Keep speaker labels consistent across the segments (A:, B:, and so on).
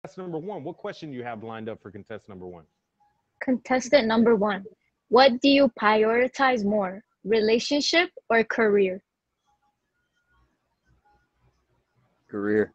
A: number one. What question do you have lined up for contestant number one?
B: Contestant number one. What do you prioritize more, relationship or career?
C: Career.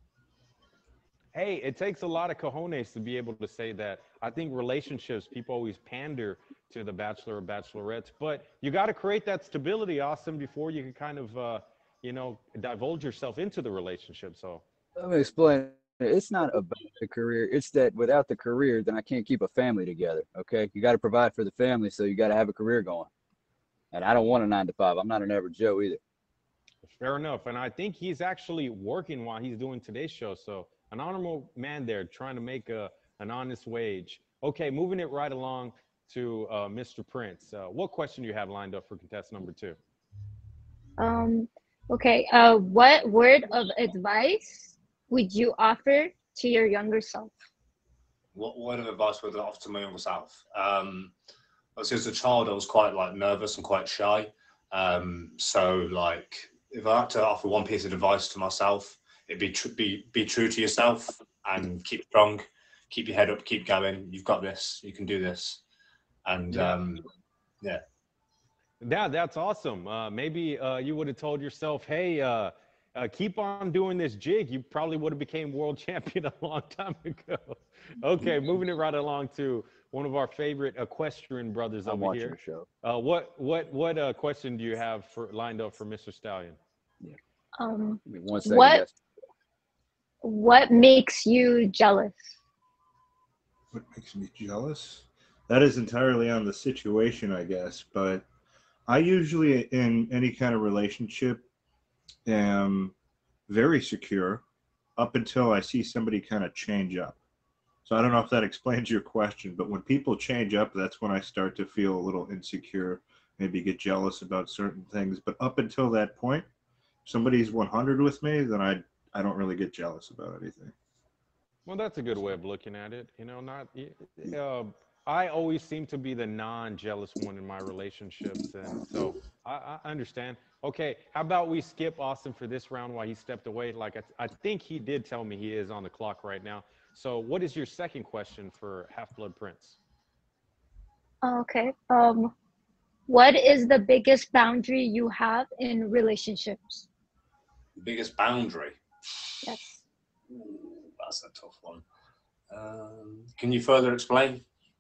A: Hey, it takes a lot of cojones to be able to say that. I think relationships, people always pander to the bachelor or bachelorettes, but you got to create that stability, Austin, before you can kind of, divulge yourself into the relationship. So,
C: Let me explain. It's not about the career. It's that without the career, then I can't keep a family together. Okay, you got to provide for the family, so you got to have a career going. And I don't want a 9 to 5. I'm not an average Joe either.
A: fair enough. And I think he's actually working while he's doing today's show. So, an honorable man there trying to make an honest wage. Okay, moving it right along to Mr. Prince. What question do you have lined up for contestant number two?
B: Um, okay. What word of advice would you offer to your younger self?
D: What word of advice would I offer to my younger self? Obviously, as a child, I was quite like nervous and quite shy. So like, if I had to offer one piece of advice to myself, it'd be true to yourself and keep strong, keep your head up, keep going. You've got this. You can do this. And yeah.
A: Yeah, that's awesome. Maybe you would have told yourself, "Hey, keep on doing this jig." You probably would have became world champion a long time ago. Okay, moving it right along to one of our favorite equestrian brothers
C: I'm
A: over
C: watching
A: here.
C: the show.
A: What question do you have for lined up for Mr. Stallion?
C: Yeah.
B: Um,
C: Give me 1 second,
B: what
C: guys.
B: what makes you jealous?
E: What makes me jealous? That is entirely on the situation, I guess. But I usually, in any kind of relationship, am very secure up until I see somebody kind of change up. So I don't know if that explains your question, but when people change up, that's when I start to feel a little insecure, maybe get jealous about certain things. But up until that point, if somebody's 100 with me, then I don't really get jealous about anything.
A: Well, that's a good way of looking at it. Not. I always seem to be the non-jealous one in my relationships, and so I understand. Okay, how about we skip Austin for this round while he stepped away? Like I think he did tell me he is on the clock right now. So, what is your second question for Half Blood Prince?
B: Okay. What is the biggest boundary you have in relationships?
D: The biggest boundary.
B: Yes.
D: Ooh, that's a tough one. Can you further explain?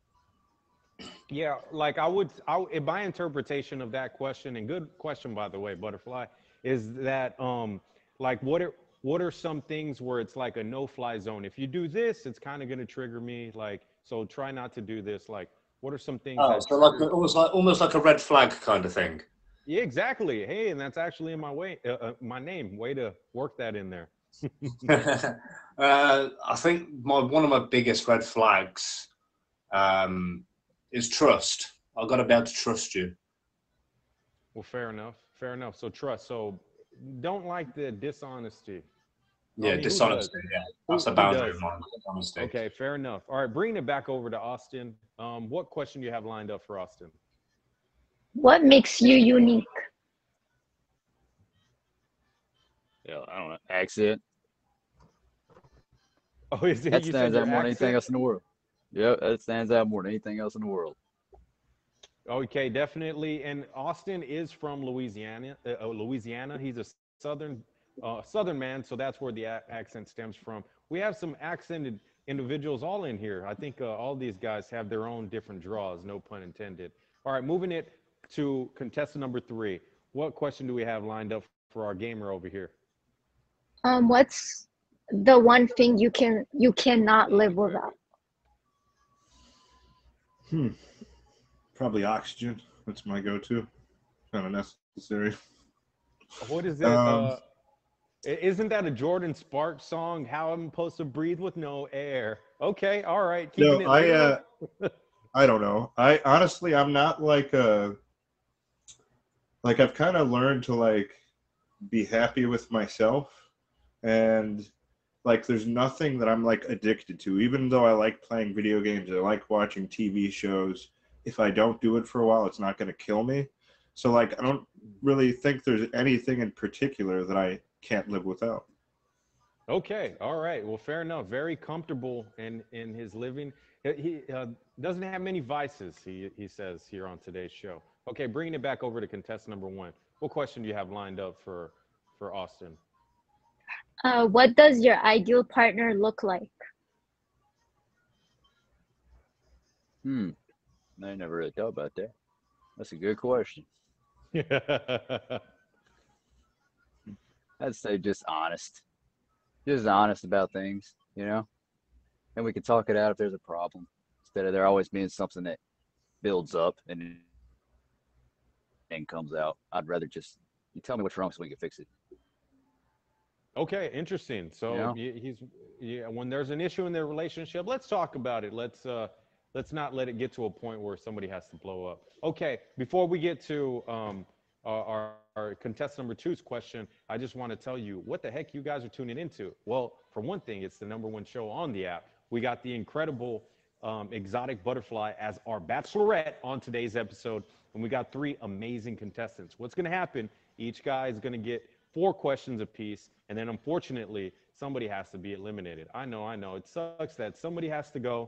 A: Yeah, like in my interpretation of that question, and good question by the way, Butterfly, is that like what are some things where it's like a no-fly zone? If you do this, it's kind of going to trigger me. Like, so try not to do this. Like, what are some things
D: Oh,
A: that
D: so like
A: trigger?
D: almost like a red flag kind of thing.
A: Yeah, exactly. Hey, and that's actually in my name. Way to work that in there.
D: I think one of my biggest red flags is trust. I've got to be able to trust you.
A: Well, fair enough. Fair enough. So trust. So don't like the dishonesty. I
D: Yeah,
A: mean, who does?
D: dishonesty. Yeah, that's a
A: Who
D: boundary
A: does?
D: of mine. Dishonesty.
A: Okay, fair enough. All right, bringing it back over to Austin. What question do you have lined up for Austin?
B: What makes you unique?
C: Yeah, I don't know. Accent.
A: Oh, is it?
C: That
A: You said
C: stands
A: your
C: out more than anything
A: accent?
C: else in the world. Yeah, that stands out more than anything else in the world.
A: Okay, definitely. And Austin is from Louisiana. Louisiana. He's a southern man, so that's where the accent stems from. We have some accented individuals all in here. I think all these guys have their own different draws. No pun intended. All right, moving it to contestant number three. What question do we have lined up for our gamer over here?
B: What's the one thing you cannot live without?
E: Probably oxygen. That's my go-to. Kind of necessary.
A: What is it? Isn't that a Jordan Sparks song? How I'm supposed to breathe with no air? Okay, all right, keeping
E: No,
A: it real.
E: I don't know. I honestly, I'm not like I've kind of learned to like be happy with myself, and like there's nothing that I'm like addicted to. Even though I like playing video games, I like watching TV shows. If I don't do it for a while, it's not going to kill me. So like I don't really think there's anything in particular that I can't live without.
A: Okay, all right. Well, fair enough. Very comfortable in his living. He doesn't have many vices. He says here on today's show. Okay, bringing it back over to contestant number one. What question do you have lined up for Austin?
B: What does your ideal partner look like?
C: Hmm. I never really thought about that. That's a good question. I'd say just honest. Just honest about things, you know? And we can talk it out if there's a problem. Instead of there always being something that builds up and then comes out. I'd rather just you tell me what's wrong so we can fix it.
A: Okay, interesting.
C: You
A: So
C: know?
A: he's yeah. When there's an issue in their relationship, let's talk about it. Let's not let it get to a point where somebody has to blow up. Okay, before we get to our contestant number two's question, I just want to tell you what the heck you guys are tuning into. Well, for one thing, it's the number one show on the app. We got the incredible exotic butterfly as our bachelorette on today's episode, and we got three amazing contestants. What's going to happen? Each guy is going to get 4 questions apiece, and then unfortunately, somebody has to be eliminated. I know. It sucks that somebody has to go.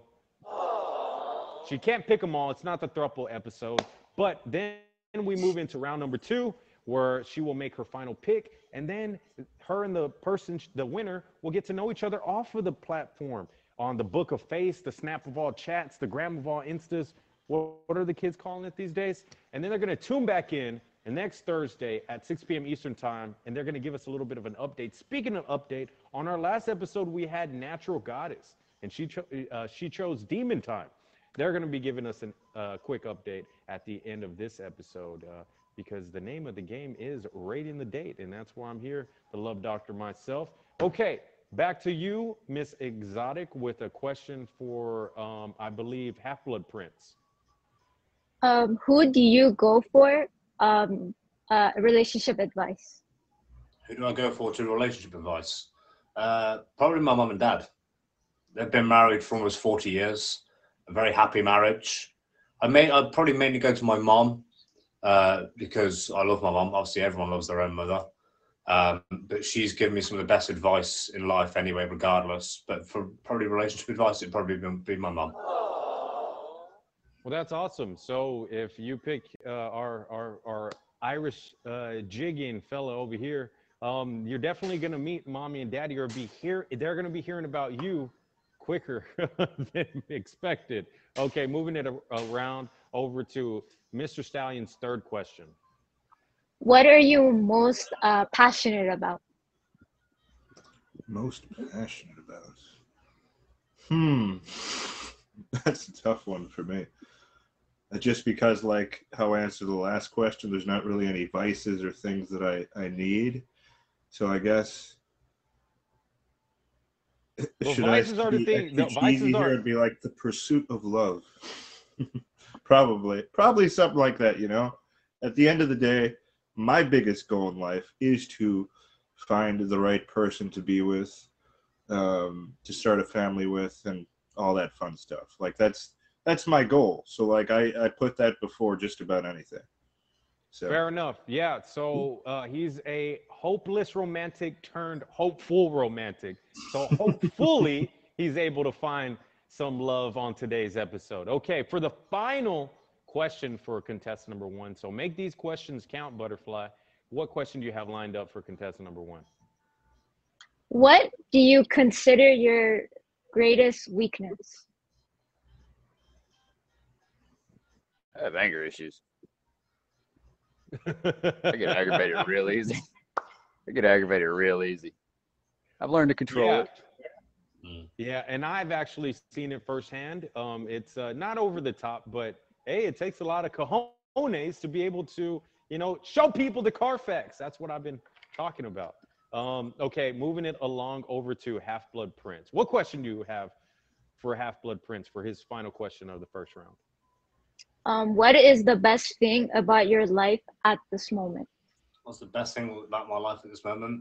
A: She can't pick them all. It's not the thruple episode. But then we move into round number 2, where she will make her final pick, and then her and the person, the winner, will get to know each other off of the platform on the Book of Face, the Snap of all chats, the Gram of all Instas. What are the kids calling it these days? And then they're going to tune back in next Thursday at 6 p.m. Eastern Time, and they're going to give us a little bit of an update. Speaking of update, on our last episode, we had Natural Goddess, and she chose Demon Time. They're going to be giving us a quick update at the end of this episode because the name of the game is Rating the Date, and that's why I'm here, the Love Doctor myself. Okay, back to you, Miss Exotic, with a question for, I believe, Half-Blood Prince.
B: Who do you go for relationship advice?
D: Who do I go for to relationship advice? Probably my mum and dad. They've been married for almost 40 years. A very happy marriage. I'd probably mainly go to my mom because I love my mom. Obviously, everyone loves their own mother. But she's given me some of the best advice in life anyway, regardless. But for probably relationship advice, it'd probably be my mom.
A: Well, that's awesome. So if you pick our Irish jigging fella over here, you're definitely going to meet mommy and daddy or be here. They're going to be hearing about you quicker than expected. Okay, moving it around over to Mr. Stallion's third question.
B: What are you most passionate about?
E: Most passionate about? That's a tough one for me. Just because, like how I answered the last question, there's not really any vices or things that I need. So I guess
A: Well,
E: should I
A: vices are the
E: be
A: thing. No,
E: extra
A: vices
E: cheesy here
A: are.
E: and be like the pursuit of love? Probably something like that. You know, at the end of the day, my biggest goal in life is to find the right person to be with, to start a family with, and all that fun stuff. Like that's my goal. So like I put that before just about anything. So
A: Fair enough. Yeah. So he's a hopeless romantic turned hopeful romantic. So hopefully he's able to find some love on today's episode. Okay. For the final question for contestant number 1. So make these questions count, Butterfly. What question do you have lined up for contestant number 1?
B: What do you consider your greatest weakness?
C: I have anger issues. I get aggravated real easy. I've learned to control it.
A: Yeah, and I've actually seen it firsthand. It's not over the top, but hey, it takes a lot of cojones to be able to, show people the Carfax. That's what I've been talking about. Okay, moving it along over to Half-Blood Prince. What question do you have for Half-Blood Prince for his final question of the first round?
B: What is the best thing about your life at this moment?
D: What's the best thing about my life at this moment?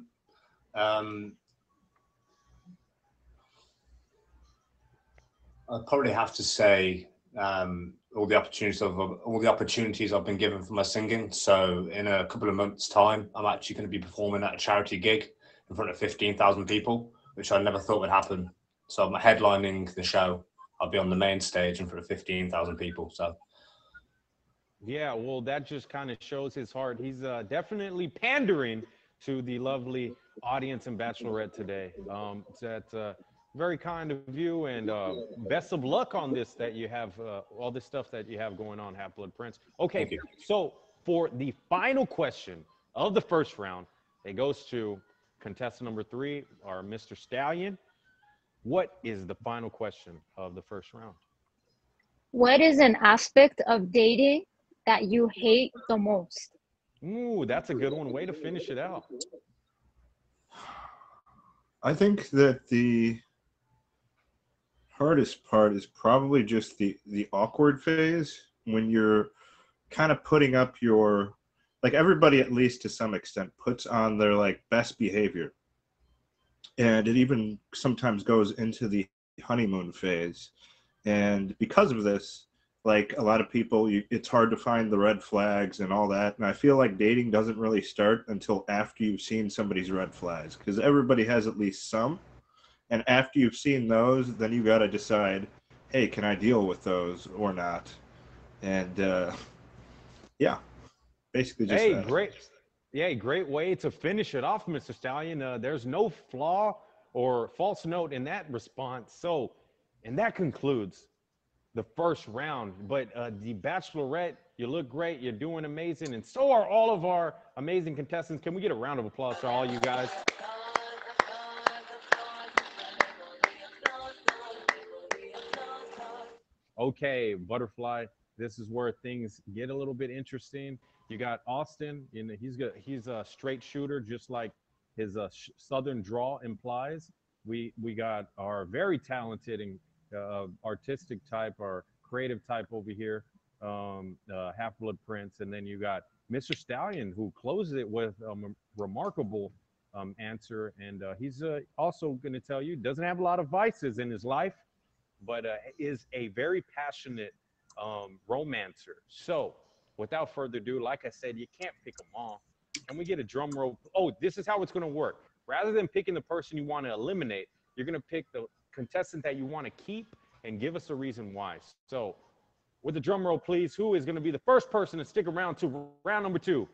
D: I'd probably have to say all the opportunities I've been given for my singing. So in a couple of months' time, I'm actually going to be performing at a charity gig in front of 15,000 people, which I never thought would happen. So I'm headlining the show. I'll be on the main stage in front of 15,000 people. So
A: Yeah, well, that just kind of shows his heart. He's definitely pandering to the lovely audience in Bachelorette today. That's very kind of you, and best of luck on this that you have, all this stuff that you have going on, Half-Blood Prince. Okay,
D: thank you.
A: so for the final question of the first round, it goes to contestant number 3, our Mr. Stallion. What is the final question of the first round?
B: What is an aspect of dating that you hate the most?
A: Ooh, that's a good one. Way to finish it out.
E: I think that the hardest part is probably just the awkward phase when you're kind of putting up your, like, everybody, at least to some extent, puts on their like best behavior, and it even sometimes goes into the honeymoon phase. And because of this, like, a lot of people, it's hard to find the red flags and all that. And I feel like dating doesn't really start until after you've seen somebody's red flags, because everybody has at least some. And after you've seen those, then you got to decide, hey, can I deal with those or not? And yeah, basically just
A: Hey,
E: that.
A: great. Yeah, great way to finish it off, Mr. Stallion. There's no flaw or false note in that response. So, and that concludes the first round. But the Bachelorette, you look great. You're doing amazing. And so are all of our amazing contestants. Can we get a round of applause for all you guys? Okay, Butterfly, this is where things get a little bit interesting. You got Austin, and he's a straight shooter, just like his southern draw implies. We got our very talented and artistic type, our creative type over here, Half-Blood Prince, and then you got Mr. Stallion, who closes it with a remarkable answer, and he's also going to tell you doesn't have a lot of vices in his life, but is a very passionate romancer. So, without further ado, like I said, you can't pick them all. And we get a drum roll. Oh, this is how it's going to work. Rather than picking the person you want to eliminate, you're going to pick the contestant that you want to keep and give us a reason why. So, with the drum roll, please, who is going to be the first person to stick around to round number 2?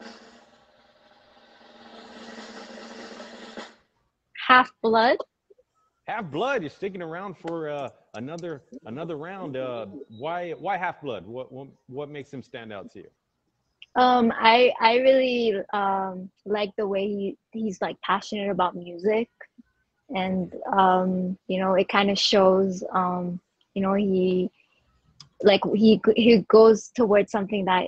B: Half-Blood.
A: Half-Blood, you're sticking around for another round. Why Half-Blood? What makes him stand out to you?
B: I really like the way he's like passionate about music, and you know, it kind of shows, you know, he goes towards something that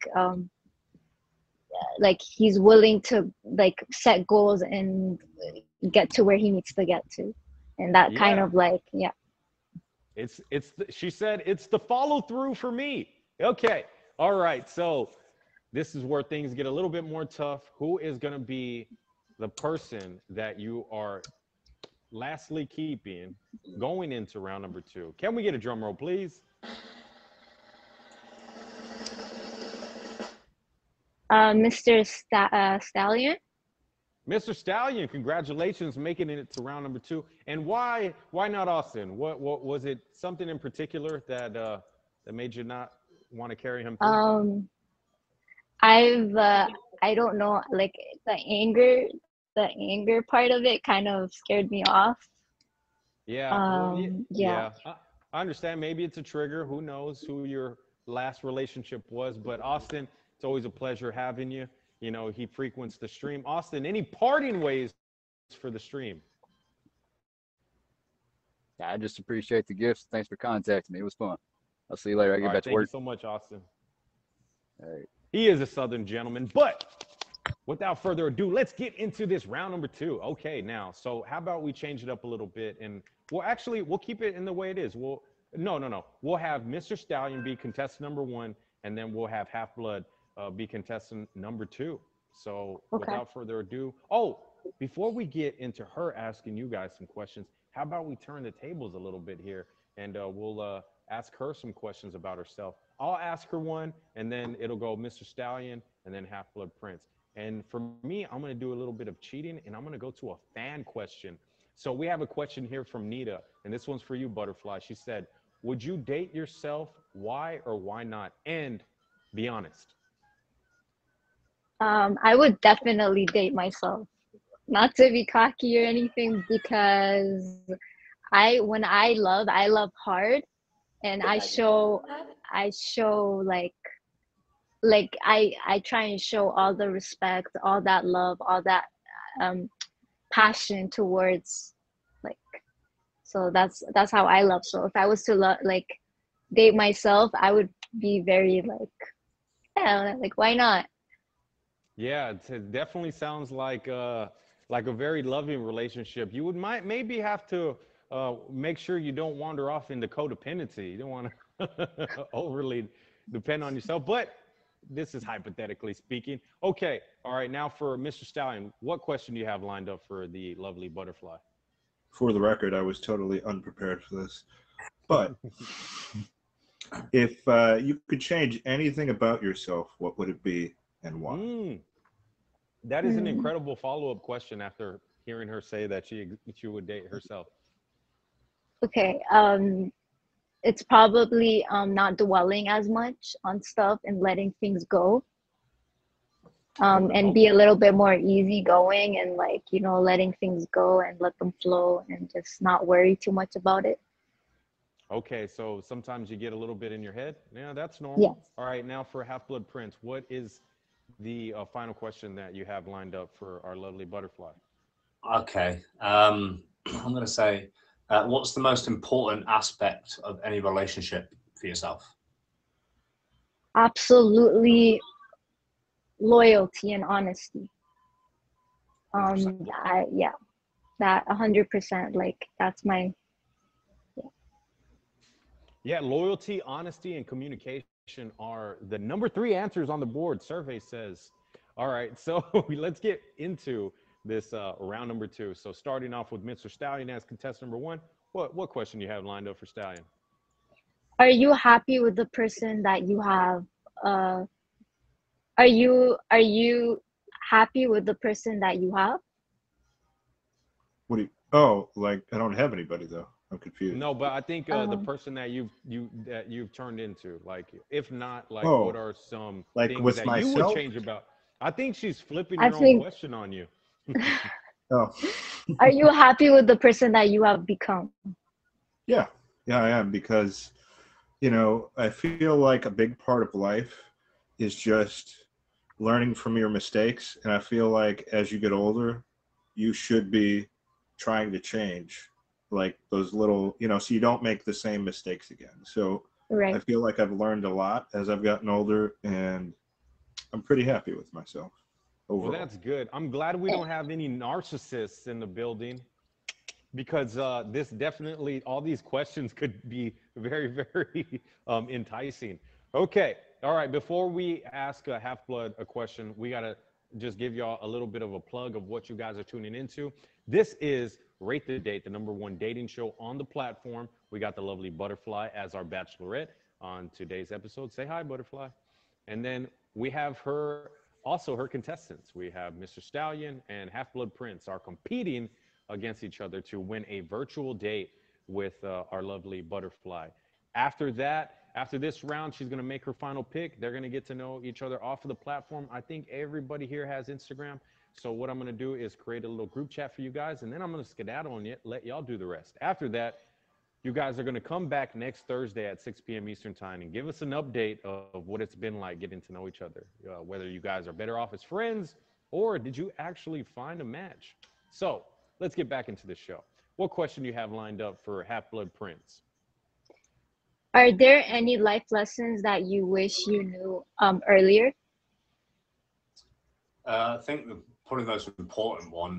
B: like he's willing to like set goals and get to where he needs to get to, and that kind
A: Yeah.
B: of like, yeah.
A: She said it's the follow through for me. Okay. All right. So this is where things get a little bit more tough. Who is going to be the person that you are lastly keeping going into round number 2? Can we get a drum roll, please?
B: Mr. Stallion.
A: Mr. Stallion, congratulations making it to round number 2. And why not Austin? What was it, something in particular that made you not want to carry him through?
B: I don't know, like the anger part of it kind of scared me off.
A: Yeah, well,
B: Yeah.
A: I understand. Maybe it's a trigger. Who knows who your last relationship was? But Austin, it's always a pleasure having you. You know, he frequents the stream. Austin, any parting ways for the stream?
C: I just appreciate the gifts. Thanks for contacting me. It was fun. I'll see you later. I
A: All
C: get
A: right,
C: back to
A: thank you
C: work.
A: so much, Austin.
C: All right.
A: He is a Southern gentleman. But without further ado, let's get into this round number 2. Okay, now, so how about we change it up a little bit? And we'll keep it in the way it is. No. We'll have Mr. Stallion be contestant number 1, and then we'll have Half-Blood be contestant number 2. So
B: Okay.
A: without further ado, before we get into her asking you guys some questions, how about we turn the tables a little bit here, and we'll ask her some questions about herself. I'll ask her one, and then it'll go Mr. Stallion, and then Half-Blood Prince. And for me, I'm going to do a little bit of cheating, and I'm going to go to a fan question So we have a question here from Nita, and this one's for you, Butterfly. She said, would you date yourself? Why or why not? And be honest.
B: I would definitely date myself. Not to be cocky or anything, because when I love hard, and I show I try and show all the respect, all that love, all that um passion towards, like, so that's how I love. So if I was to date myself, I would be very yeah, like, why not?
A: Yeah, it definitely sounds like a very loving relationship. You would might maybe have to make sure you don't wander off into codependency. You don't want to overly depend on yourself. But this is hypothetically speaking. Okay, all right. Now for Mr. Stallion, what question do you have lined up for the lovely Butterfly?
E: For the record, I was totally unprepared for this. But if you could change anything about yourself, what would it be and why?
A: That is an
B: Hmm.
A: incredible follow-up question after hearing her say that she would date herself.
B: Okay, it's probably not dwelling as much on stuff and letting things go, and be a little bit more easygoing, and letting things go and let them flow and just not worry too much about it.
A: Okay, so sometimes you get a little bit in your head. Yeah, that's normal.
B: Yes.
A: All right, now for Half-Blood Prince, what is the final question that you have lined up for our lovely Butterfly?
D: Okay. I'm going to say, what's the most important aspect of any relationship for yourself?
B: Absolutely, loyalty and honesty.
D: 100%.
B: Yeah, that 100%. Like, that's my.
A: Yeah, loyalty, honesty, and communication are the number 3 answers on the board, survey says. All right, so let's get into this round number 2. So starting off with Mr. Stallion as contestant number 1, what question do you have lined up for Stallion?
B: Are you happy with the person that you have? Uh, are you happy with the person that you have?
E: What do you? Oh, like I don't have anybody though. I'm confused.
A: No, but I think the
B: Uh,
A: person that you've turned into, like, if not, like,
E: Oh,
A: what are some
E: like
A: things
E: with
A: that you would
E: myself?
A: change about? I think she's flipping
B: I
A: your own
B: think,
A: question on you.
E: Oh,
B: are you happy with the person that you have become?
E: yeah, yeah, I am because I feel like a big part of life is just learning from your mistakes, and I feel like as you get older, you should be trying to change, like those little, so you don't make the same mistakes again. So I
B: Right.
E: feel like I've learned a lot as I've gotten older, and I'm pretty happy with myself
A: Well,
E: overall.
A: that's good. I'm glad we don't have any narcissists in the building, because this definitely, all these questions could be very, very enticing. Okay, all right. Before we ask Half-Blood a question, we gotta just give y'all a little bit of a plug of what you guys are tuning into. This is Rate the Date, the #1 dating show on the platform. We got the lovely Butterfly as our bachelorette on today's episode. Say hi, Butterfly. And then we have her contestants. We have Mr. Stallion and Half-Blood Prince are competing against each other to win a virtual date with our lovely Butterfly. After that, after this round, she's going to make her final pick. They're going to get to know each other off of the platform. I think everybody here has Instagram. So what I'm going to do is create a little group chat for you guys, and then I'm going to skedaddle on it, let y'all do the rest. After that, you guys are going to come back next Thursday at 6 p.m. Eastern time and give us an update of what it's been like getting to know each other, whether you guys are better off as friends or did you actually find a match. So let's get back into the show. What question do you have lined up for Half-Blood Prince?
B: Are there any life lessons that you wish you knew earlier?
D: I think probably the most important one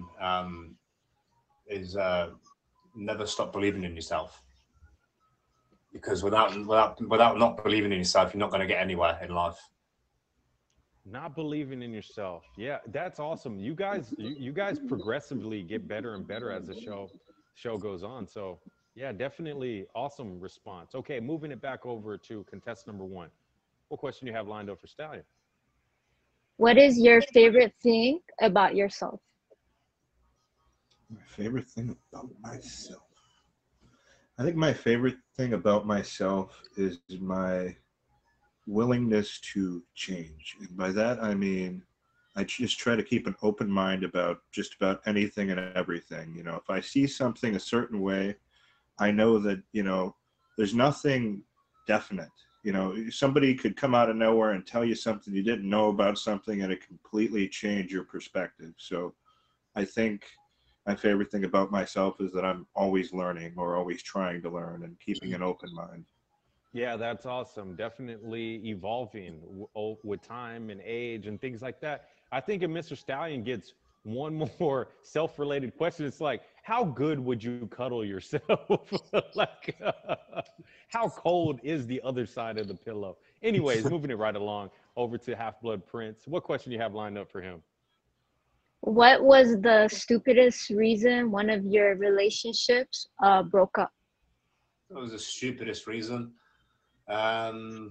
D: is never stop believing in yourself. Because without not believing in yourself, you're not going to get anywhere in life.
A: Not believing in yourself. Yeah, that's awesome. You guys progressively get better and better as the show goes on. So yeah, definitely awesome response. Okay, moving it back over to contestant #1. What question do you have lined up for Stallion?
B: What is your favorite thing about yourself?
E: My favorite thing about myself. I think my favorite thing about myself is my willingness to change. And by that, I mean, I just try to keep an open mind about just about anything and everything. You know, if I see something a certain way, I know that, you know, there's nothing definite. You know, somebody could come out of nowhere and tell you something you didn't know about something and it completely change your perspective. So I think my favorite thing about myself is that I'm always learning or always trying to learn and keeping an open mind.
A: Yeah, that's awesome. Definitely evolving with time and age and things like that. I think if Mr. Stallion gets one more self-related question, it's like, how good would you cuddle yourself? Like, how cold is the other side of the pillow? Anyways, moving it right along over to Half Blood Prince. What question do you have lined up for him?
B: What was the stupidest reason one of your relationships broke up?
D: That was the stupidest reason. God,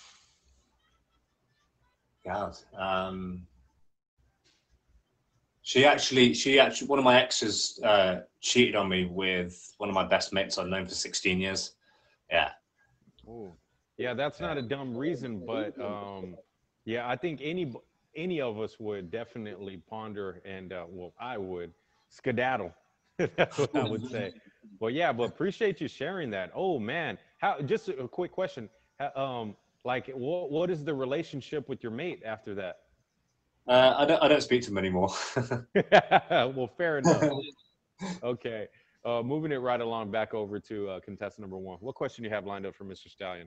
D: she actually, one of my exes cheated on me with one of my best mates I've known for 16 years. Yeah.
A: Ooh. Yeah, that's not a dumb reason, but yeah, I think any of us would definitely ponder and well, I would skedaddle. That's what I would say. Well, yeah, but appreciate you sharing that. Oh man, how? Just a quick question. Like, what is the relationship with your mate after that?
D: I don't speak to him anymore.
A: Well, fair enough. Okay, moving it right along back over to contestant number one. What question do you have lined up for Mr. Stallion?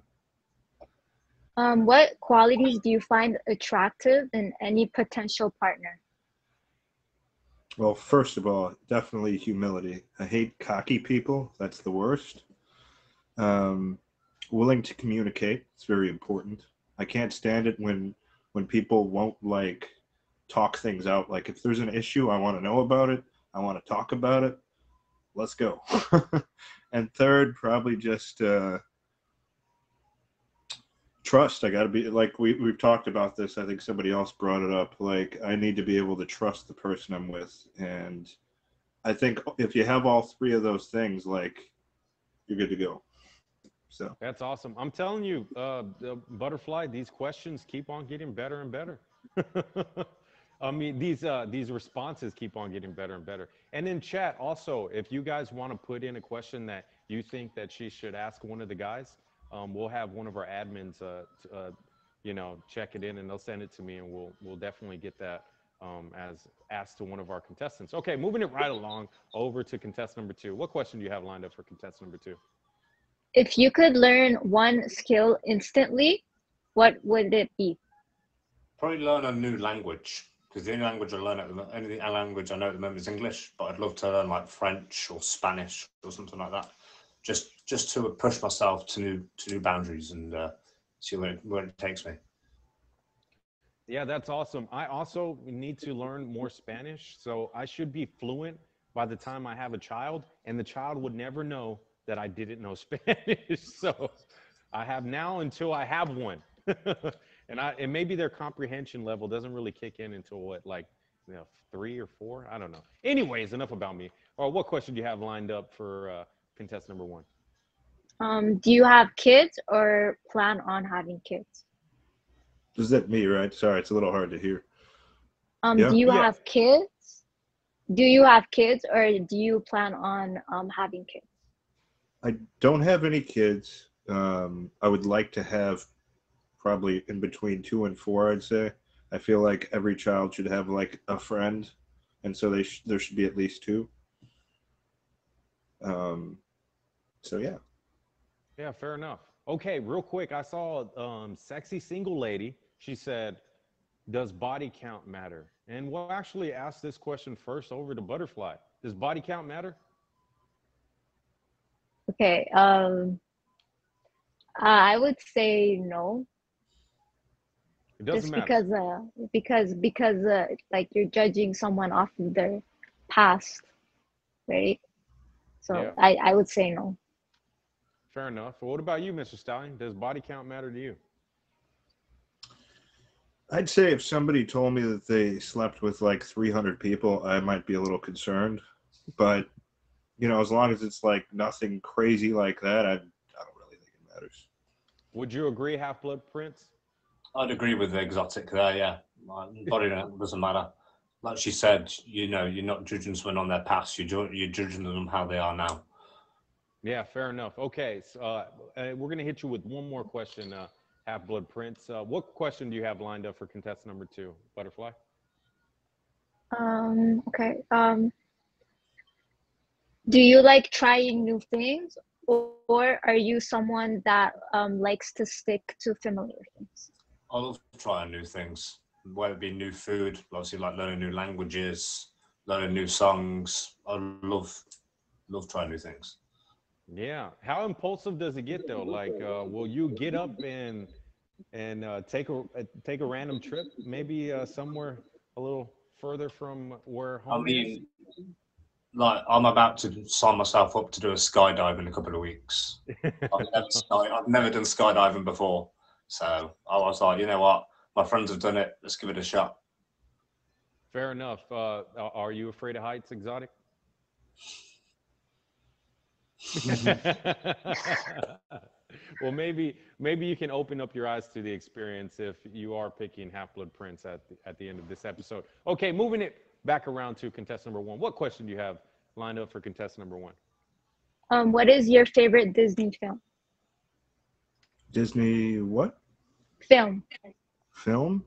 B: What qualities do you find attractive in any potential partner?
E: Well, first of all, definitely humility. I hate cocky people. That's the worst. Um, Willing to communicate. It's very important. I can't stand it when people won't like talk things out. Like if there's an issue, I want to know about it. I want to talk about it. Let's go. And third, probably just trust. I got to be like we've talked about this. I think somebody else brought it up. Like I need to be able to trust the person I'm with, and I think if you have all three of those things, like you're good to go. So
A: That's awesome. I'm telling you, the Butterfly, these questions keep on getting better and better. I mean, these responses keep on getting better and better. And in chat, also, if you guys want to put in a question that you think that she should ask one of the guys, we'll have one of our admins, you know, check it in, and they'll send it to me, and we'll definitely get that as asked to one of our contestants. Okay, moving it right along over to contestant number two. What question do you have lined up for contestant number two?
B: If you could learn one skill instantly, what would it be?
D: Probably learn a new language, because the only language I learn only language I know at the moment is English. But I'd love to learn like French or Spanish or something like that, just to push myself to new boundaries and see where it takes me.
A: Yeah, that's awesome. I also need to learn more Spanish, so I should be fluent by the time I have a child, and the child would never know that I didn't know Spanish. So I have now until I have one. And maybe their comprehension level doesn't really kick in until what, like, you know, 3 or 4? I don't know. Anyways, enough about me. Or what question do you have lined up for contestant number one?
B: Do you have kids or plan on having kids?
E: is that me, right? Sorry, it's a little hard to hear. Yeah.
B: Do you
A: Yeah.
B: have kids? Do you have kids or do you plan on having kids?
E: I don't have any kids. I would like to have probably in between 2 and 4, I'd say. I feel like every child should have like a friend, and so there should be at least 2. So yeah.
A: Yeah, fair enough. Okay, real quick, I saw sexy single lady. She said, does body count matter? And we'll actually ask this question first over to Butterfly. Does body count matter?
B: Okay. I would say no,
A: It doesn't
B: just
A: matter.
B: because like you're judging someone off of their past, right? So
A: Yeah,
B: I would say no.
A: fair enough. Well, what about you, Mr. Stallion? Does body count matter to you?
E: I'd say if somebody told me that they slept with like 300 people, I might be a little concerned. But you know, as long as it's like nothing crazy like that, I don't really think it matters.
A: Would you agree, Half Blood Prince?
D: I'd agree with the exotic there. Yeah, like, body doesn't matter. Like she said, you know, you're not judging someone on their past. You're judging them how they are now.
A: Yeah, fair enough. Okay, so, we're gonna hit you with one more question, Half Blood Prince. What question do you have lined up for contestant number 2, Butterfly?
B: Okay. Do you like trying new things, or are you someone that likes to stick to familiar things?
D: I love trying new things, whether it be new food, obviously like learning new languages, learning new songs. I love trying new things.
A: Yeah. How impulsive does it get though? Like, will you get up and take a random trip, maybe somewhere a little further from where
D: I
A: home is?
D: mean, like I'm about to sign myself up to do a skydive in a couple of weeks. I've never done skydiving before, so I was like, you know what, my friends have done it. Let's give it a shot.
A: Fair enough. Are you afraid of heights, Exotic? Well, maybe you can open up your eyes to the experience if you are picking Half Blood Prince at the end of this episode. Okay, moving it back around to contestant number 1. What question do you have lined up for contestant number 1?
B: What is your favorite Disney film?
E: Disney what?
B: Film.
E: Film?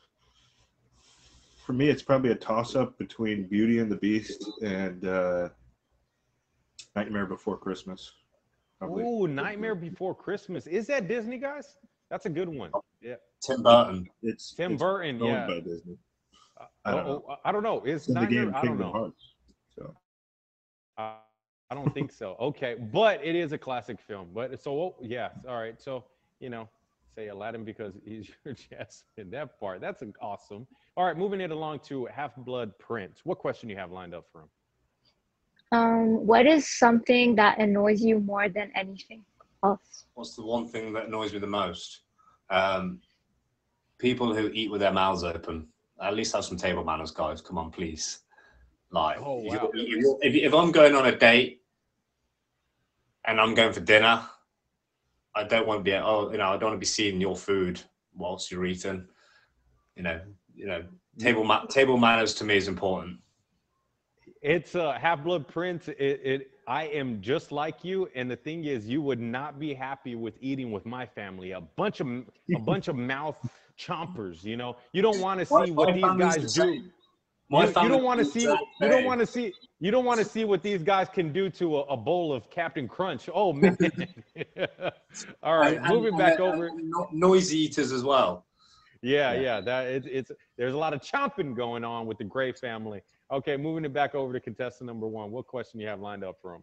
E: For me, it's probably a toss-up between Beauty and the Beast and Nightmare Before Christmas. Probably.
A: Ooh, Nightmare Before Christmas. Is that Disney, guys? That's a good one. Yeah.
D: Tim Burton.
E: It's
A: Tim Burton,
E: owned
A: yeah.
E: by Disney.
A: I don't know. I don't know. Is
E: It's in the
A: Nightmare?
E: game
A: I don't
E: Kingdom
A: know.
E: Hearts. So
A: I I don't think so. Okay, but it is a classic film. But so yeah, all right. So say Aladdin because he's your Jasmine. That part. That's awesome. All right, moving it along to Half Blood Prince. What question do you have lined up for him?
B: What is something that annoys you more than anything else?
D: What's the one thing that annoys me the most? People who eat with their mouths open. At least have some table manners, guys. Come on, please. Like,
A: Oh wow.
D: if I'm going on a date and I'm going for dinner, I don't want to be. I don't want to be seeing your food whilst you're eating. Table manners to me is important.
A: It's Half Blood Prince. I am just like you, and the thing is, you would not be happy with eating with my family. A bunch of mouth chompers. You don't want to see what these guys do. You don't want to see. You don't want to see. You don't want to see what these guys can do to a bowl of Captain Crunch. Oh man! All right, moving back over.
D: Noisy eaters as well.
A: Yeah. There's a lot of chomping going on with the Gray family. Okay, moving it back over to contestant number 1. What question do you have lined up for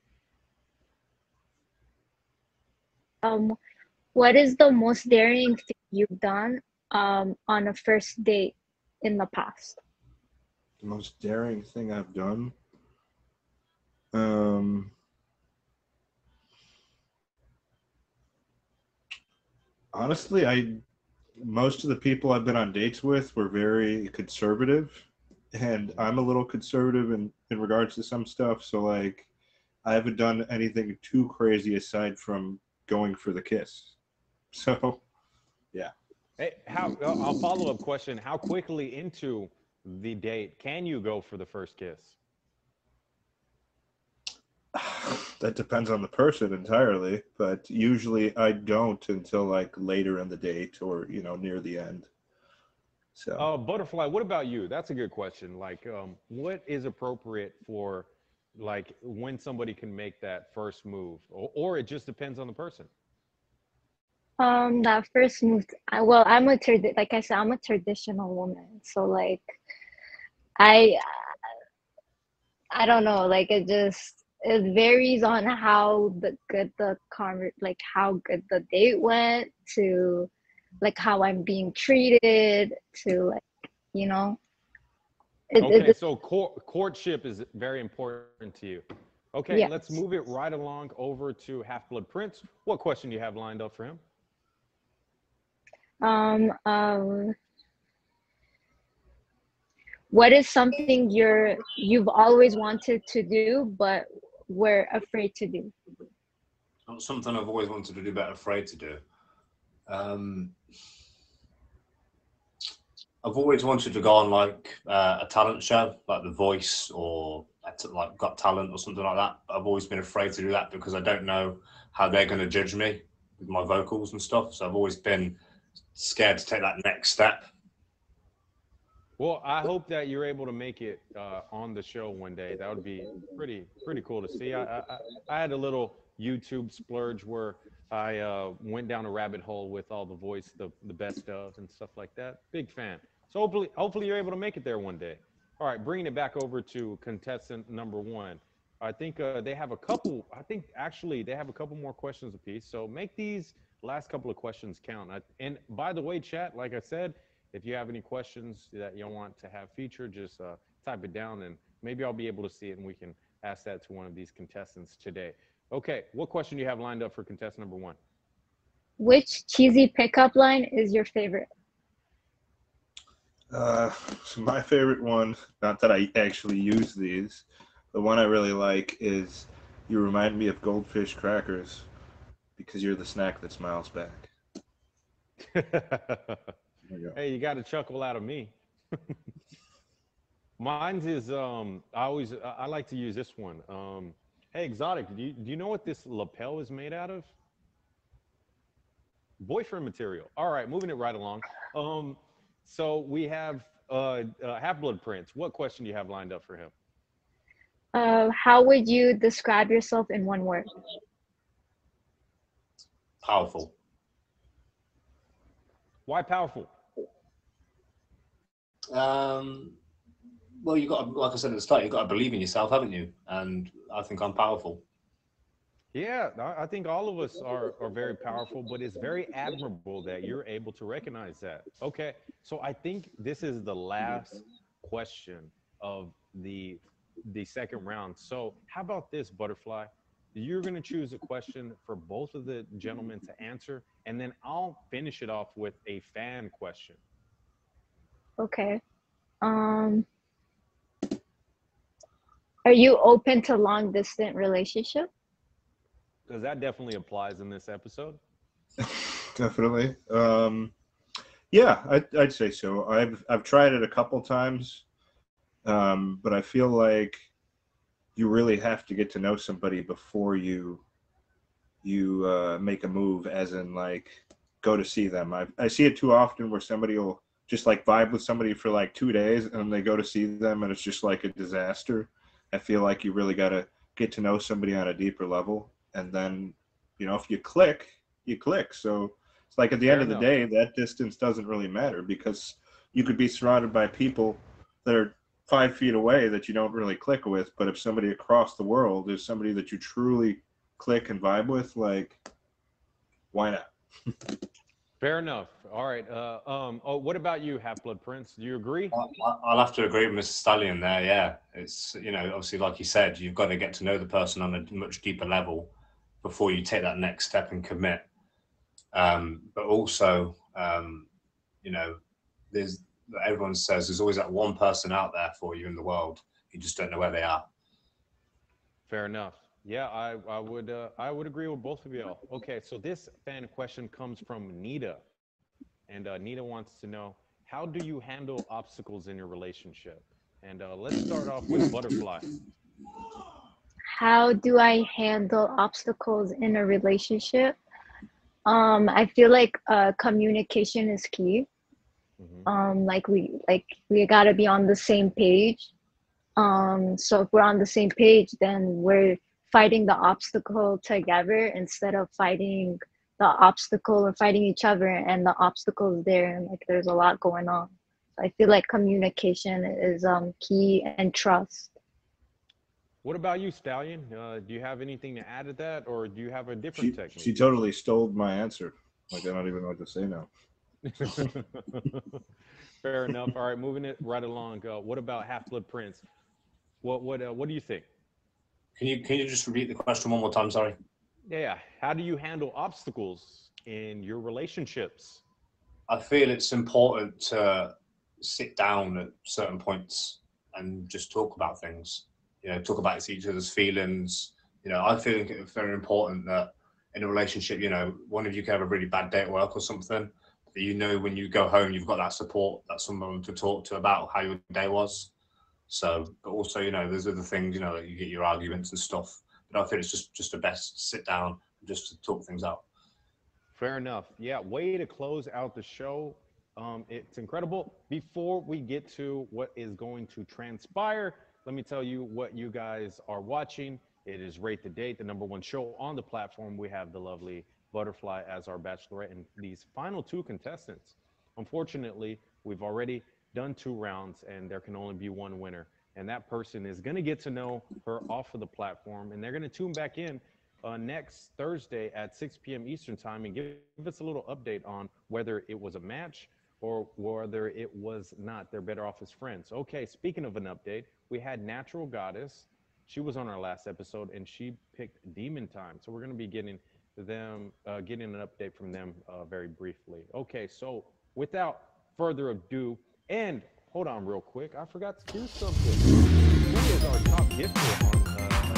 B: Um, what is the most daring thing you've done on a first date in the past?
E: the most daring thing I've done. Honestly, most of the people I've been on dates with were very conservative, and I'm a little conservative in regards to some stuff. So like, I haven't done anything too crazy aside from going for the kiss. So, yeah.
A: Hey, I'll follow up question. How quickly into the date can you go for the first kiss?
E: That depends on the person entirely, but usually I don't until like later in the date or near the end. So
A: Butterfly, what about you? That's a good question. Like, what is appropriate for, like, when somebody can make that first move, or it just depends on the person?
B: That first move. Like I said, I'm a traditional woman, so like I I don't know, like it varies on how how good the date went, to like how I'm being treated, to like you know
A: Okay,
B: it
A: so courtship is very important to you. Okay,
B: yes.
A: let's move it right along over to Half Blood Prince. What question do you have lined up for him?
B: Um, um, what is something you've always wanted to do but were afraid to do?
D: Not something I've always wanted to do, but afraid to do. I've always wanted to go on like a talent show, like The Voice or like Got Talent or something like that. I've always been afraid to do that because I don't know how they're going to judge me with my vocals and stuff. So I've always been scared to take that next step.
A: Well, I hope that you're able to make it on the show one day. That would be pretty cool to see. I had a little YouTube splurge where I went down a rabbit hole with all The Voice, the best of and stuff like that. Big fan. So hopefully you're able to make it there one day. All right, bringing it back over to contestant number 1. I think they have a couple. I think actually they have a couple more questions apiece. So make these last couple of questions count. And by the way, chat, like I said, if you have any questions that you want to have featured, just type it down and maybe I'll be able to see it and we can ask that to one of these contestants today. Okay, what question do you have lined up for contestant number 1?
B: Which cheesy pickup line is your favorite?
E: So my favorite one, not that I actually use these, the one I really like is, "You remind me of goldfish crackers because you're the snack that smiles back." There you go.
A: Hey, you got a chuckle out of me. Mine's is I like to use this one. Hey, Exotic, do you know what this lapel is made out of? Boyfriend material. All right, moving it right along. So we have Half-Blood Prince. What question do you have lined up for him?
B: How would you describe yourself in one word?
D: Powerful.
A: Why powerful?
D: Well, you got to, like I said at the start, you've got to believe in yourself, haven't you? And I think I'm powerful.
A: Yeah, I think all of us are very powerful, but it's very admirable that you're able to recognize that. Okay, so I think this is the last question of the second round. So how about this, Butterfly? You're going to choose a question for both of the gentlemen to answer, and then I'll finish it off with a fan question.
B: Okay. Are you open to long distance relationship?
A: Because that definitely applies in this episode.
E: Definitely. Yeah, I'd say so. I've tried it a couple times, but I feel like you really have to get to know somebody before you make a move, as in like go to see them. I see it too often where somebody will just like vibe with somebody for like 2 days and they go to see them and it's just like a disaster. I feel like you really got to get to know somebody on a deeper level, and then, you know, if you click, you click. So it's like at the end of the day, that distance doesn't really matter, because you could be surrounded by people that are 5 feet away that you don't really click with, but if somebody across the world is somebody that you truly click and vibe with, like, why not?
A: Fair enough. All right. Oh, what about you, Half-Blood Prince? Do you agree?
D: I'll have to agree with Mr. Stallion there. Yeah, it's, you know, obviously, like you said, you've got to get to know the person on a much deeper level before you take that next step and commit. But also, you know, everyone says there's always that one person out there for you in the world. You just don't know where they are.
A: Fair enough. Yeah, I would agree with both of y'all. Okay, so this fan question comes from Nita, and Nita wants to know, how do you handle obstacles in your relationship? And let's start off with Butterfly.
B: How do I handle obstacles in a relationship? I feel like communication is key. Like we gotta be on the same page. So if we're on the same page, then we're fighting the obstacle together instead of fighting the obstacle or fighting each other and the obstacles there, and like there's a lot going on. So I feel like communication is key, and trust.
A: What about you, Stallion? Do you have anything to add to that, or do you have a different technique?
E: She totally stole my answer. Like, I don't even know what to say now.
A: Fair enough. All right, moving it right along. What about Half-Blood Prince? What do you think?
D: Can you just repeat the question one more time? Sorry.
A: Yeah. How do you handle obstacles in your relationships?
D: I feel it's important to sit down at certain points and just talk about things. Talk about each other's feelings. I think it's very important that in a relationship, one of you can have a really bad day at work or something, that when you go home, you've got that support, that someone to talk to about how your day was. So, but also, there's other things, that you get your arguments and stuff. But I think it's just the best to sit down and just to talk things out.
A: Fair enough. Yeah, way to close out the show. It's incredible. Before we get to what is going to transpire, let me tell you what you guys are watching. It is Rate the Date, the #1 show on the platform. We have the lovely Butterfly as our bachelorette and these final two contestants. Unfortunately, we've already done 2 rounds and there can only be one winner. And that person is going to get to know her off of the platform and they're going to tune back in next Thursday at 6 p.m. Eastern time and give us a little update on whether it was a match or whether it was not. They're better off as friends. Okay, speaking of an update, we had Natural Goddess. She was on our last episode and she picked Demon Time. So we're going to be getting an update from them very briefly. Okay, so without further ado, and hold on real quick, I forgot to do something. Who is our top gifter on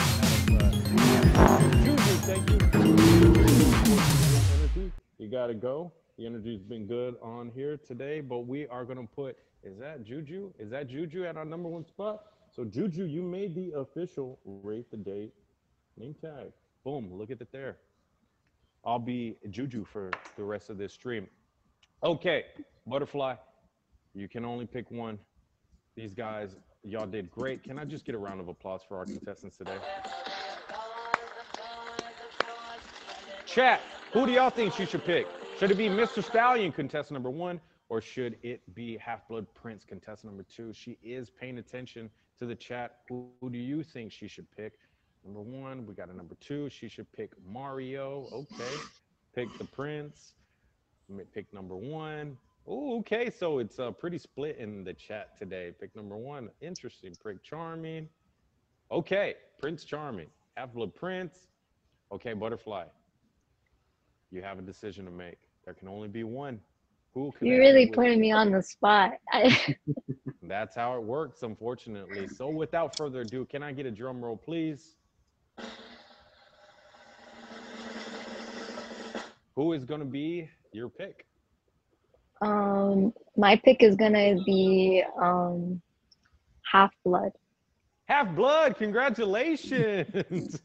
A: Juju, thank you. Energy, you gotta go. The energy's been good on here today, but we are gonna put, is that Juju? Is that Juju at our #1 spot? So Juju, you made the official Rate the Date name tag. Boom, look at it there. I'll be Juju for the rest of this stream. Okay, Butterfly, you can only pick one. These guys, y'all did great. Can I just get a round of applause for our contestants today? Chat, who do y'all think she should pick? Should it be Mr. Stallion, contestant #1, or should it be Half-Blood Prince, contestant #2? She is paying attention to the chat. Who do you think she should pick? #1, we got a #2. She should pick Mario. Okay. Pick the Prince. Pick #1. Oh, okay. So it's pretty split in the chat today. Pick #1. Interesting. Pick Charming. Okay. Prince Charming. Half-Blood Prince. Okay, Butterfly. You have a decision to make. There can only be one.
B: You're really putting me on the spot.
A: That's how it works, unfortunately. So without further ado, can I get a drum roll, please? Who is going to be your pick?
B: My pick is gonna be Half-Blood.
A: Half-Blood, congratulations.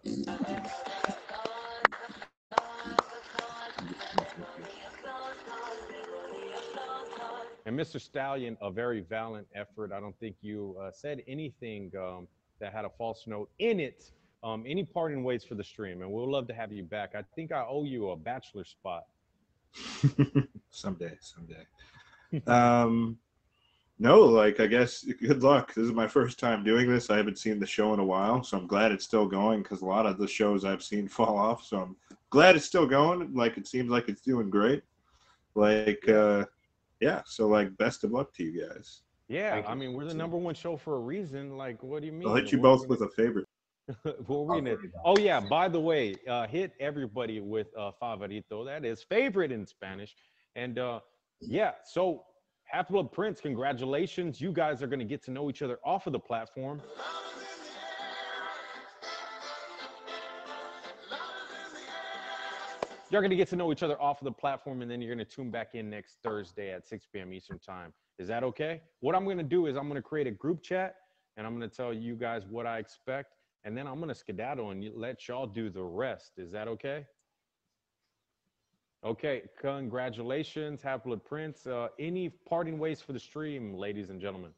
A: And Mr. Stallion, a very valiant effort. I don't think you said anything that had a false note in it. Any parting ways for the stream? And we'll love to have you back. I think I owe you a bachelor spot.
E: Someday. No, like, I guess good luck. This is my first time doing this. I haven't seen the show in a while, so I'm glad it's still going because a lot of the shows I've seen fall off. So I'm glad it's still going. Like, it seems like it's doing great. Like, yeah, so like best of luck to you guys.
A: Yeah, I mean, we're the #1 show for a reason. Like, what do you mean?
E: I'll hit you both with a favorite.
A: Oh yeah, by the way, hit everybody with favorito. That is favorite in Spanish. And yeah, so Half-Blood Prince, congratulations. You guys are going to get to know each other off of the platform. You're going to get to know each other off of the platform, and then you're going to tune back in next Thursday at 6 p.m. Eastern time. Is that okay? What I'm going to do is I'm going to create a group chat, and I'm going to tell you guys what I expect, and then I'm going to skedaddle and let y'all do the rest. Is that okay? Okay, congratulations, Half-Blood Prince. Any parting ways for the stream, ladies and gentlemen?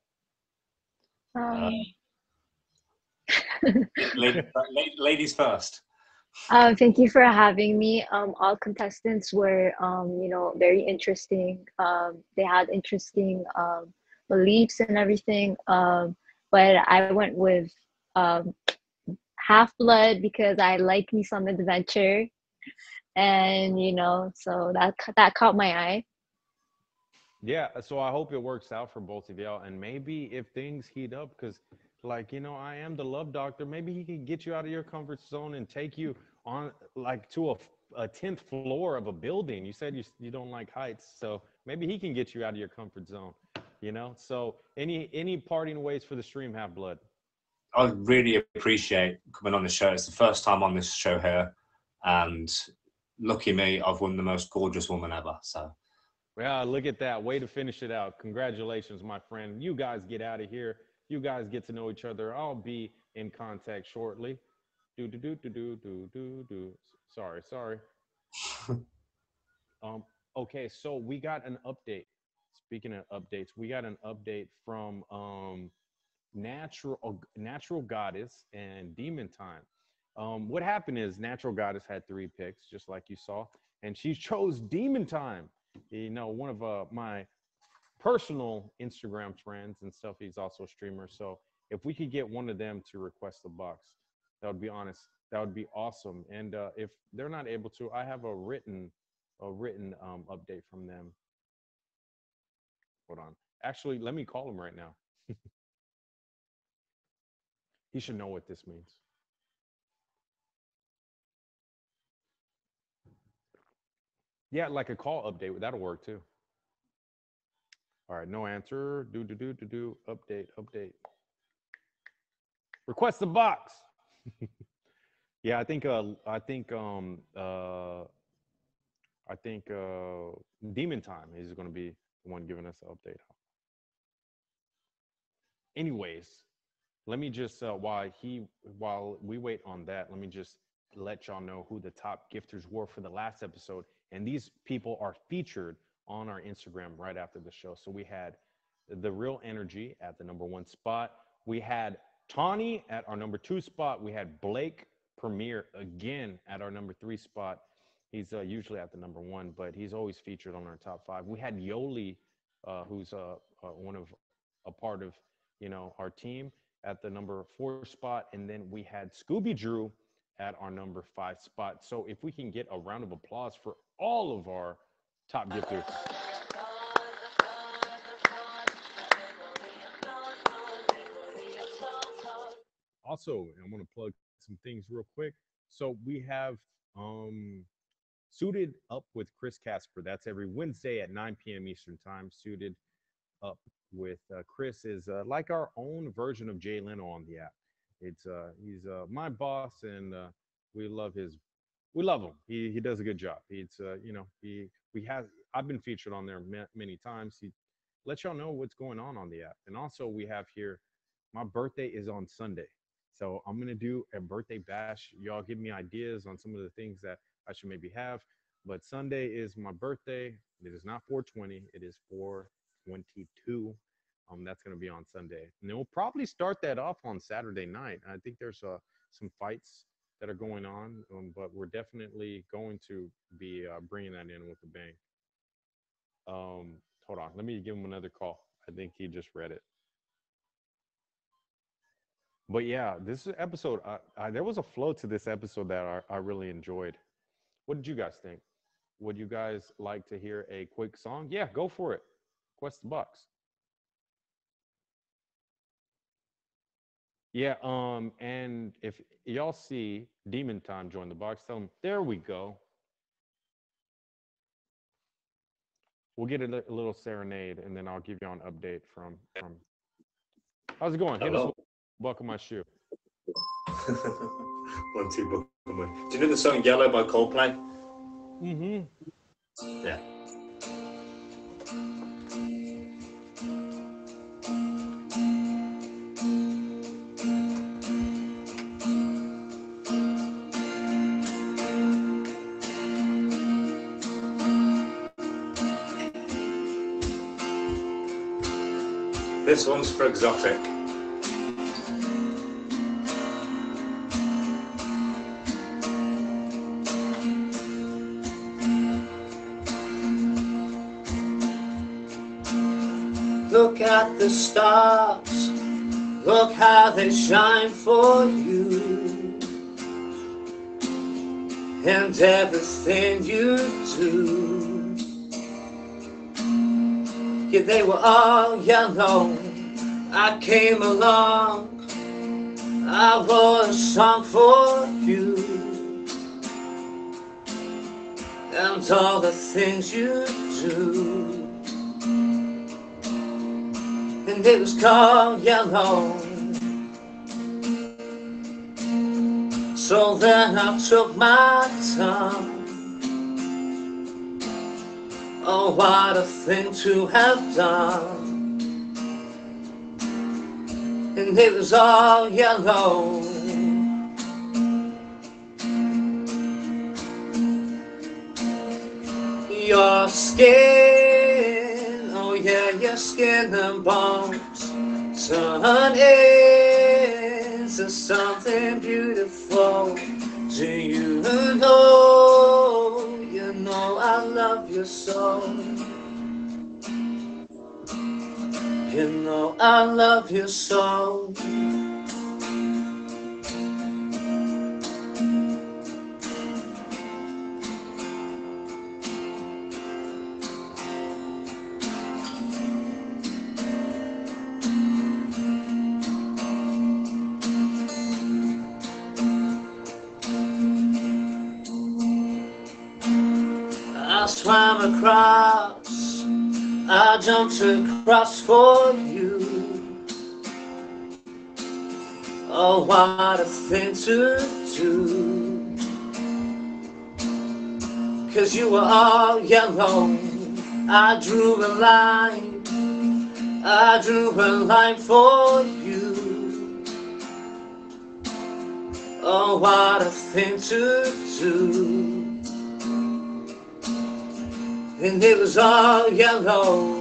D: Ladies first.
B: Thank you for having me. All contestants were, very interesting. They had interesting beliefs and everything. But I went with Half-Blood because I like me some adventure, and so that caught my eye.
A: Yeah, so I hope it works out for both of y'all, and maybe if things heat up, because like, I am the love doctor, maybe he can get you out of your comfort zone and take you on like to a 10th floor of a building. You said you don't like heights, so maybe he can get you out of your comfort zone. you know. So any parting ways for the stream, Half Blood?
D: I really appreciate coming on the show. It's the first time on this show here, and lucky me, I've won the most gorgeous woman ever. So,
A: Yeah, look at that. Way to finish it out. Congratulations, my friend. You guys get out of here. You guys get to know each other. I'll be in contact shortly. Do. Sorry. Okay, so we got an update. Speaking of updates, we got an update from Natural Goddess and Demon Time. What happened is Natural Goddess had 3 picks, just like you saw, and she chose Demon Time. You know, one of my personal Instagram friends and stuff. He's also a streamer. So if we could get one of them to request the box, that would be honest. That would be awesome. And if they're not able to, I have a written update from them. Hold on. Actually, let me call him right now. He should know what this means. Yeah, like a call update. That'll work too. All right, no answer. Update. Request the box. Yeah, I think Demon Time is going to be the one giving us the update. Anyways, let me just while we wait on that, let me just let y'all know who the top gifters were for the last episode, and these people are featured on our Instagram right after the show. So we had The Real Energy at the #1 spot. We had Tawny at our #2 spot. We had Blake Premier again at our #3 spot. He's usually at the #1, but he's always featured on our top 5. We had Yoli, who's a part of, you know, our team at the #4 spot, and then we had Scooby Drew at our #5 spot. So if we can get a round of applause for all of our top gifters. Also, I want to plug some things real quick. So we have Suited Up with Chris Casper. That's every Wednesday at 9 p.m. Eastern Time. Suited Up with Chris is like our own version of Jay Leno on the app. It's he's my boss, and we love him. He does a good job. It's you know, I've been featured on there many times. He lets y'all know what's going on the app. And also we have here, my birthday is on Sunday, so I'm gonna do a birthday bash. Y'all give me ideas on some of the things that I should maybe have. But Sunday is my birthday. It is not 420. It is 422. That's going to be on Sunday. And then we'll probably start that off on Saturday night. I think there's some fights that are going on, but we're definitely going to be bringing that in with a bang. Hold on. Let me give him another call. I think he just read it. But yeah, this episode, there was a flow to this episode that I really enjoyed. What did you guys think? Would you guys like to hear a quick song? Yeah, go for it. Request the box. Yeah, and if y'all see Demon Time join the box, tell them, there we go. We'll get a little serenade, and then I'll give you an update from. How's it going? Hit us with Buckle My Shoe.
D: 1, 2, Buckle My. Do you know the song Yellow by Coldplay?
A: Mm-hmm.
D: Yeah. This one's for Exotic. Look at the stars, look how they shine for you, and everything you do. Yeah, they were all yellow. I came along, I wrote a song for you, and all the things you do.
F: and it was called Yellow. So then I took my time. Oh, what a thing to have done. And it was all yellow. Your skin, oh yeah, your skin and bones turn into something beautiful. Do you know, I love you so. You know I love you so. I swam across, I jumped across for you. Oh, what a thing to do. 'Cause you were all yellow. I drew a line, I drew a line for you. Oh, what a thing to do. And it was all yellow.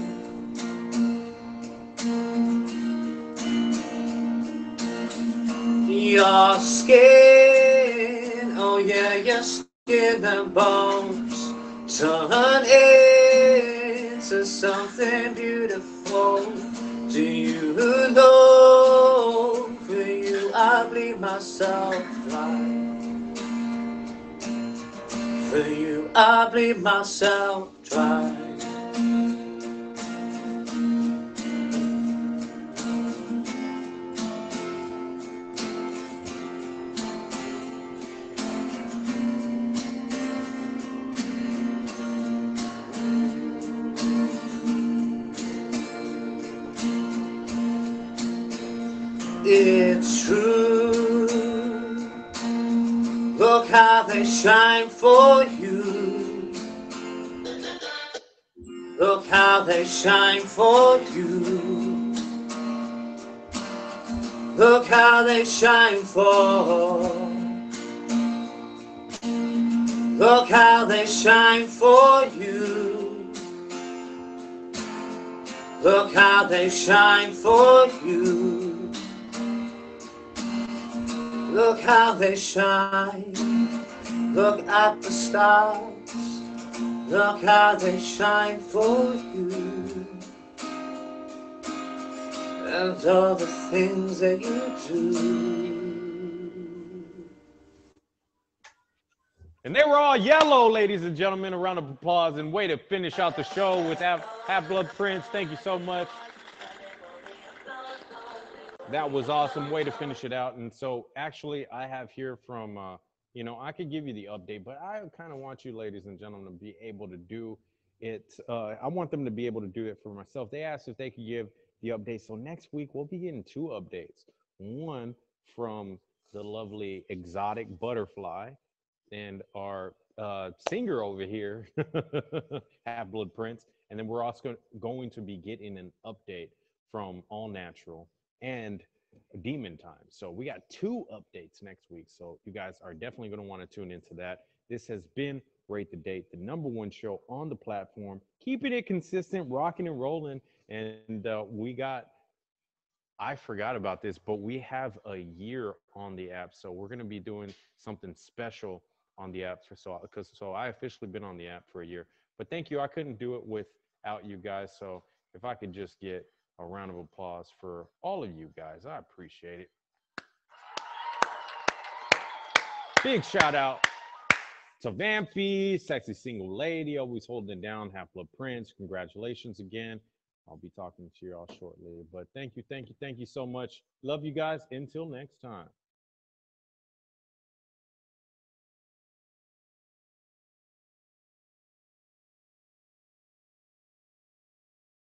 F: Your skin, oh yeah, your skin and bones turn into something beautiful. Do you know, for you I bleed myself dry. For you I bleed myself dry. It's true. Look how they shine for you. Look how they shine for you. Look how they shine for. Look how they shine for you. Look how they shine for you. Look how they shine. Look at the stars. Look how they shine for you. And all the things that you do.
A: And they were all yellow, ladies and gentlemen. A round of applause and way to finish out the show with Half-Blood Prince. Thank you so much. That was awesome. Way to finish it out. And so actually I have here from, I could give you the update, but I kind of want you, ladies and gentlemen, to be able to do it. I want them to be able to do it for myself. They asked if they could give the update. So next week we'll be getting 2 updates. One from the lovely Exotic Butterfly and our singer over here, Half-Blood Prince. And then we're also going to be getting an update from All Natural and Demon Time. So we got 2 updates next week. So you guys are definitely going to want to tune into that. This has been Rate the Date, the #1 show on the platform, keeping it consistent, rocking and rolling. And I forgot about this, but we have a year on the app. So we're going to be doing something special on the app so I officially been on the app for a year. But thank you. I couldn't do it without you guys. So if I could just get a round of applause for all of you guys, I appreciate it. Big shout out to Vampy, sexy single lady, always holding it down. Half-Blood Prince, congratulations again. I'll be talking to you all shortly. But thank you so much. Love you guys. Until next time.